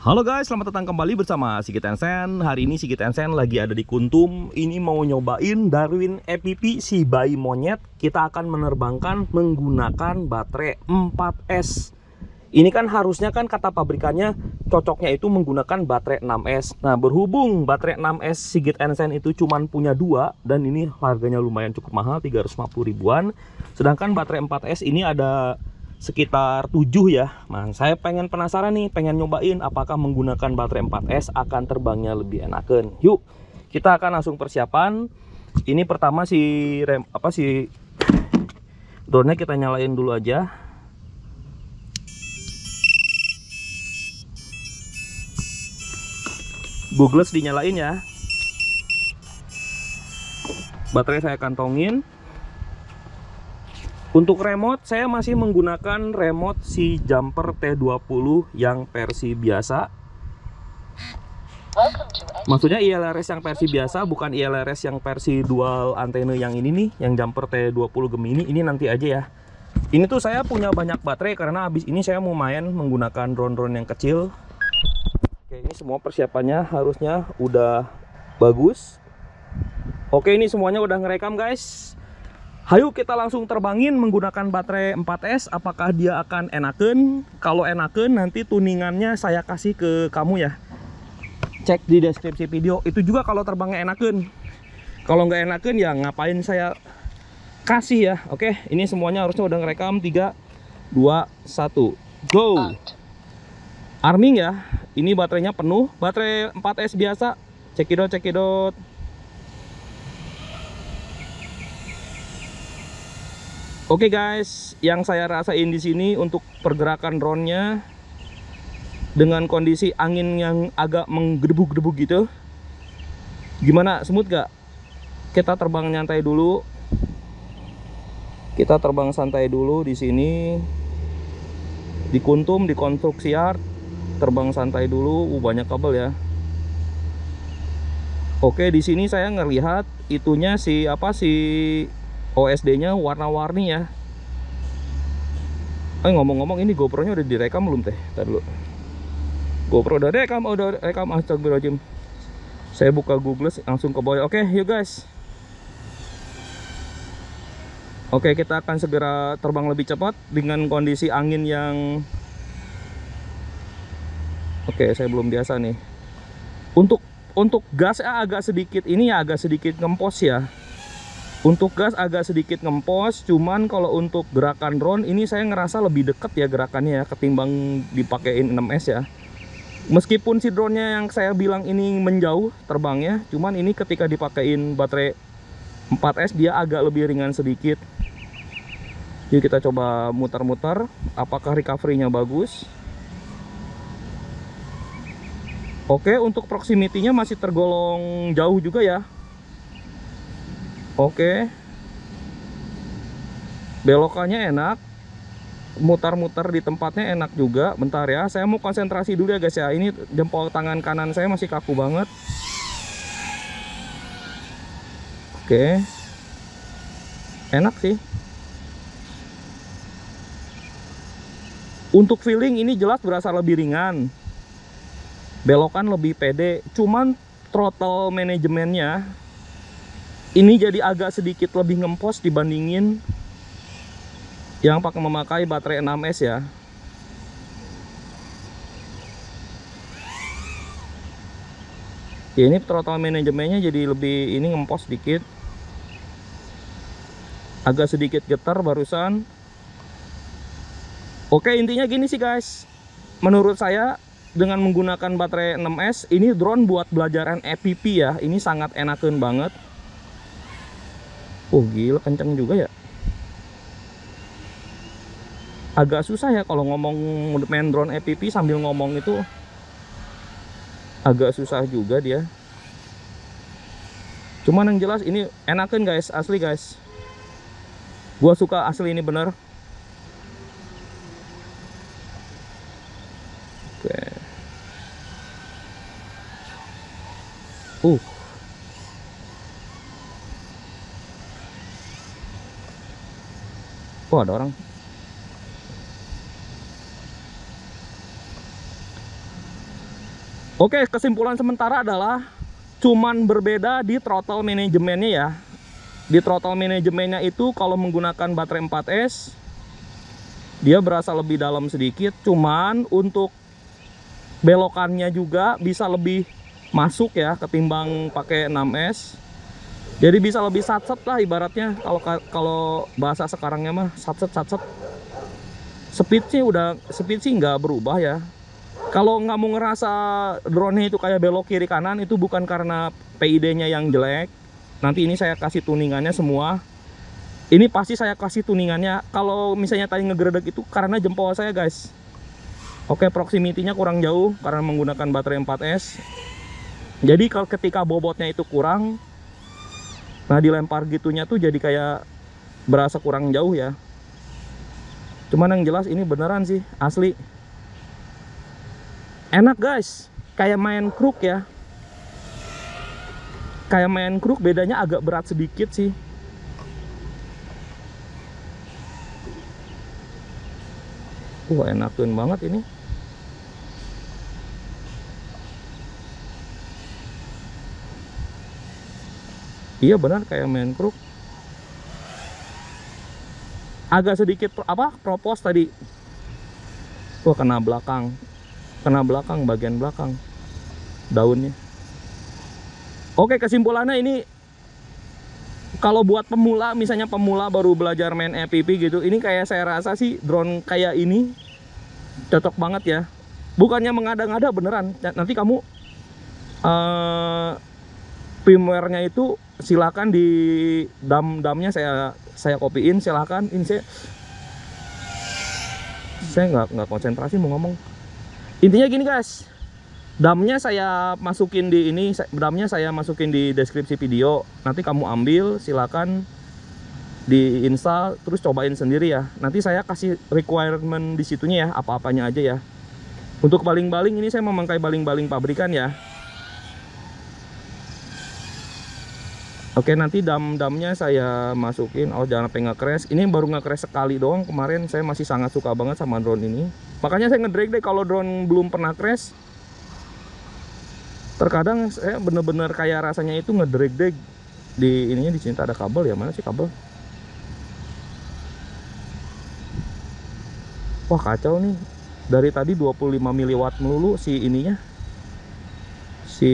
Halo guys, selamat datang kembali bersama Sigit Ensen. Hari ini Sigit Ensen lagi ada di Kuntum. Ini mau nyobain Darwin EPP si bayi monyet. Kita akan menerbangkan menggunakan baterai 4S. Ini kan harusnya kan kata pabrikannya cocoknya itu menggunakan baterai 6S. Nah, berhubung baterai 6S Sigit Ensen itu cuman punya 2 dan ini harganya lumayan cukup mahal, 350 ribuan. Sedangkan baterai 4S ini ada sekitar 7 ya. Nah, saya penasaran nih, pengen nyobain apakah menggunakan baterai 4S akan terbangnya lebih enakan. Yuk, kita akan langsung persiapan. Ini pertama si drone-nya kita nyalain dulu aja. Googles dinyalain ya. Baterai saya kantongin. Untuk remote, saya masih menggunakan remote si Jumper T20 yang versi biasa. Maksudnya ILRS yang versi biasa, bukan ILRS yang versi dual antena yang ini nih, yang Jumper T20 Gemini. Ini nanti aja ya. Ini tuh saya punya banyak baterai karena habis ini saya mau main menggunakan drone-drone yang kecil. Oke, ini semua persiapannya harusnya udah bagus. Oke, ini semuanya udah ngerekam guys. Hayu kita langsung terbangin menggunakan baterai 4S. Apakah dia akan enakan? Kalau enakan nanti tuningannya saya kasih ke kamu ya. Cek di deskripsi video. Itu juga kalau terbangnya enakan. Kalau nggak enakan ya ngapain saya kasih ya. Oke, ini semuanya harusnya udah ngerekam. 3, 2, 1, go. Arming ya. Ini baterainya penuh. Baterai 4S biasa. Cekidot, cekidot. Oke guys, yang saya rasain di sini untuk pergerakan drone-nya dengan kondisi angin yang agak menggedebu-gedebu gitu. Gimana, smooth gak? Kita terbang nyantai dulu. Kita terbang santai dulu di sini. Di Kuntum, di konstruksi yard. Terbang santai dulu. Banyak kabel ya. Oke, di sini saya ngelihat itunya si OSD-nya warna-warni ya. Ngomong-ngomong, ini GoPro-nya udah direkam belum teh? Tadi dulu. GoPro udah rekam, astagfirullahaladzim. Saya buka Google langsung ke bawah. Oke, yuk guys. Oke, kita akan segera terbang lebih cepat dengan kondisi angin yang saya belum biasa nih. Untuk gasnya agak sedikit ngempos ya. Untuk gas agak sedikit ngempos, cuman kalau untuk gerakan drone ini saya ngerasa lebih dekat ya gerakannya ya, ketimbang dipakein 6S ya. Meskipun si drone-nya yang saya bilang ini menjauh terbangnya, cuman ini ketika dipakein baterai 4S dia agak lebih ringan sedikit. Yuk kita coba muter-muter, apakah recovery-nya bagus. Oke, untuk proximity-nya masih tergolong jauh juga ya. Oke, belokannya enak, mutar-mutar di tempatnya enak juga. Bentar ya, saya mau konsentrasi dulu ya guys ya. Ini jempol tangan kanan saya masih kaku banget. Oke, enak sih. Untuk feeling ini jelas berasa lebih ringan, belokan lebih pede. Cuman throttle manajemennya ini jadi agak sedikit lebih ngempos dibandingin yang memakai baterai 6S ya. Ini throttle manajemennya jadi lebih ngempos sedikit. Agak sedikit getar barusan. Oke, intinya gini sih guys. Menurut saya dengan menggunakan baterai 6S ini drone buat belajaran EPP ya. Ini sangat enakan banget. Oh gila, kenceng juga ya. Agak susah ya kalau ngomong main drone EPP sambil ngomong itu. Agak susah juga dia. Cuman yang jelas ini enakan guys, asli guys. Gua suka asli ini bener. Oke. Oh, ada orang. Oke, kesimpulan sementara adalah cuman berbeda di throttle manajemennya ya. Di throttle manajemennya itu kalau menggunakan baterai 4S dia berasa lebih dalam sedikit, cuman untuk belokannya juga bisa lebih masuk ya ketimbang pakai 6S. Jadi bisa lebih satset lah ibaratnya, kalau bahasa sekarangnya mah satset. Speed sih nggak berubah ya. Kalau nggak mau ngerasa drone-nya itu kayak belok kiri kanan, itu bukan karena PID-nya yang jelek. Nanti ini saya kasih tuningannya semua. Ini pasti saya kasih tuningannya. Kalau misalnya tadi ngegredek itu karena jempol saya guys. Oke, proximity-nya kurang jauh karena menggunakan baterai 4S. Jadi kalau ketika bobotnya itu kurang, nah dilempar gitunya tuh jadi kayak berasa kurang jauh ya. Cuman yang jelas ini beneran sih, asli enak guys, kayak main kruk ya. Kayak main kruk, bedanya agak berat sedikit sih. Enakin banget ini. Iya benar kayak main kruk. Agak sedikit propos tadi. Kena belakang bagian belakang daunnya. Oke, kesimpulannya ini kalau buat pemula, misalnya pemula baru belajar main FPV gitu, ini kayak saya rasa sih drone kayak ini cocok banget ya. Bukannya mengada-ngada, beneran. Nanti kamu firmware-nya itu silakan di damnya saya kopiin, silakan. Ini saya nggak konsentrasi mau ngomong. Intinya gini guys, damnya saya masukin di deskripsi video. Nanti kamu ambil, silakan diinstal, terus cobain sendiri ya. Nanti saya kasih requirement di situnya ya, apa-apanya aja ya. Untuk baling-baling ini saya memakai baling-baling pabrikan ya. Oke, nanti damnya saya masukin. Oh, jangan sampai nge-crash. Ini baru nge-crash sekali doang. Kemarin saya masih sangat suka banget sama drone ini. Makanya saya nge-drag deh kalau drone belum pernah crash. Terkadang saya bener-bener kayak rasanya itu nge-drag di ininya. Di sini ada kabel ya, mana sih kabel? Wah, kacau nih. Dari tadi 25 mW melulu si ininya. Si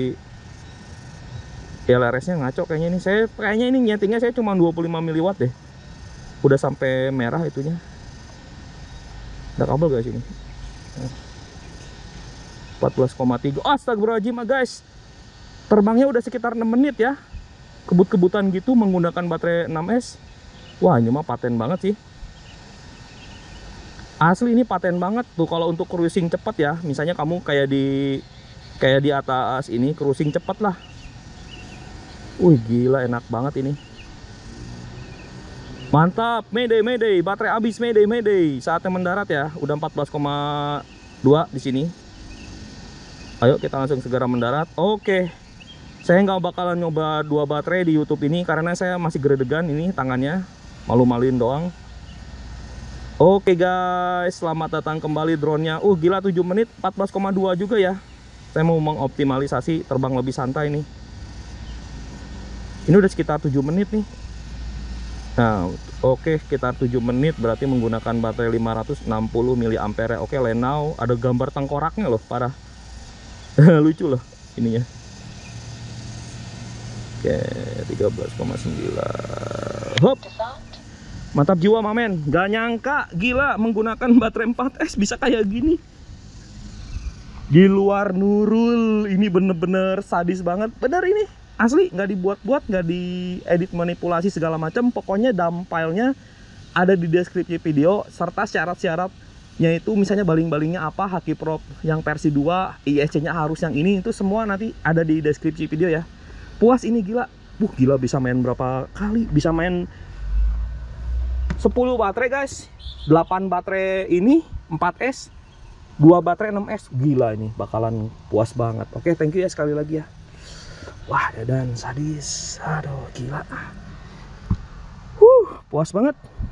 LRS-nya ngaco kayaknya nih. Kayaknya ini nyetingnya saya cuma 25 mW deh. Udah sampai merah itunya. Ada kabel guys ini. 14,3. Astagfirullahaladzim guys. Terbangnya udah sekitar 6 menit ya. Kebut-kebutan gitu menggunakan baterai 6S. Wah, ini mah paten banget sih. Asli ini paten banget tuh kalau untuk cruising cepat ya. Misalnya kamu kayak di atas ini cruising cepat lah. Wih, gila enak banget ini. Mantap, mayday, baterai habis, mayday. Saatnya mendarat ya. Udah 14,2 di sini. Ayo kita langsung segera mendarat. Oke. Saya nggak bakalan nyoba 2 baterai di YouTube ini karena saya masih gredegan ini tangannya. Malu-maluin doang. Oke guys, selamat datang kembali drone-nya. Gila 7 menit, 14,2 juga ya. Saya mau mengoptimalisasi terbang lebih santai nih. Ini udah sekitar 7 menit nih. Nah, oke, sekitar 7 menit berarti menggunakan baterai 560 mAh. Oke, Lenau ada gambar tengkoraknya loh, parah. Lucu loh ininya. Oke, 13,9. Hop. Mantap jiwa mamen. Gak nyangka, gila menggunakan baterai 4S bisa kayak gini. Di luar Nurul, ini bener-bener sadis banget. Bener ini. Asli, nggak dibuat-buat, nggak diedit manipulasi segala macam. Pokoknya dump filenya ada di deskripsi video serta syarat-syaratnya itu, misalnya baling-balingnya apa, Haki Pro yang versi 2, ISC-nya harus yang ini, itu semua nanti ada di deskripsi video ya. Puas ini gila. Gila bisa main berapa kali? Bisa main 10 baterai guys. 8 baterai ini 4S, 2 baterai 6S. Gila ini bakalan puas banget. Oke, thank you ya sekali lagi ya. Wah, dan sadis. Aduh, gila. Puas banget.